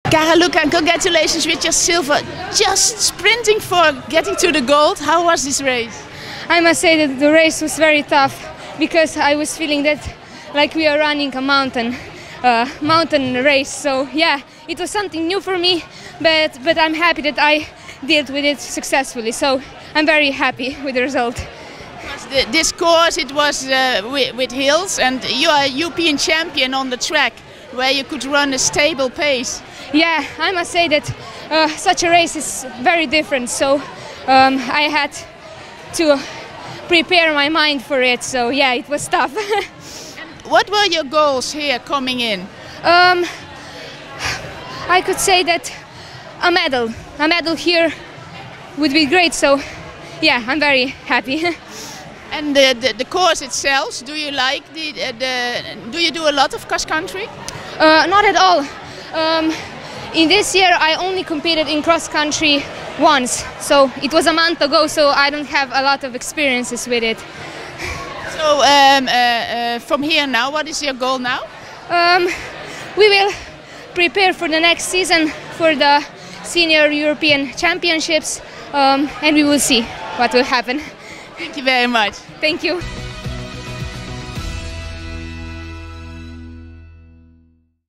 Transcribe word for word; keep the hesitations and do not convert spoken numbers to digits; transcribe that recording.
Kara Luka, and congratulations with your silver. Just sprinting for getting to the gold. How was this race? I must say that the race was very tough because I was feeling that like we are running a mountain, uh, mountain race. So yeah, it was something new for me, but but I'm happy that I dealt with it successfully. So I'm very happy with the result. The, this course, it was uh, with, with hills, and you are a European champion on the track, where you could run a stable pace. Yeah, I must say that uh, such a race is very different. So um, I had to prepare my mind for it. So yeah, it was tough. What were your goals here coming in? Um, I could say that a medal, a medal here would be great. So yeah, I'm very happy. And the, the, the course itself, do you like the, uh, the do you do a lot of cross country? Uh, not at all. Um, in this year I only competed in cross country once, so it was a month ago, so I don't have a lot of experiences with it. So um, uh, uh, from here now, what is your goal now? Um, we will prepare for the next season for the Senior European Championships, um, and we will see what will happen. Thank you very much. Thank you.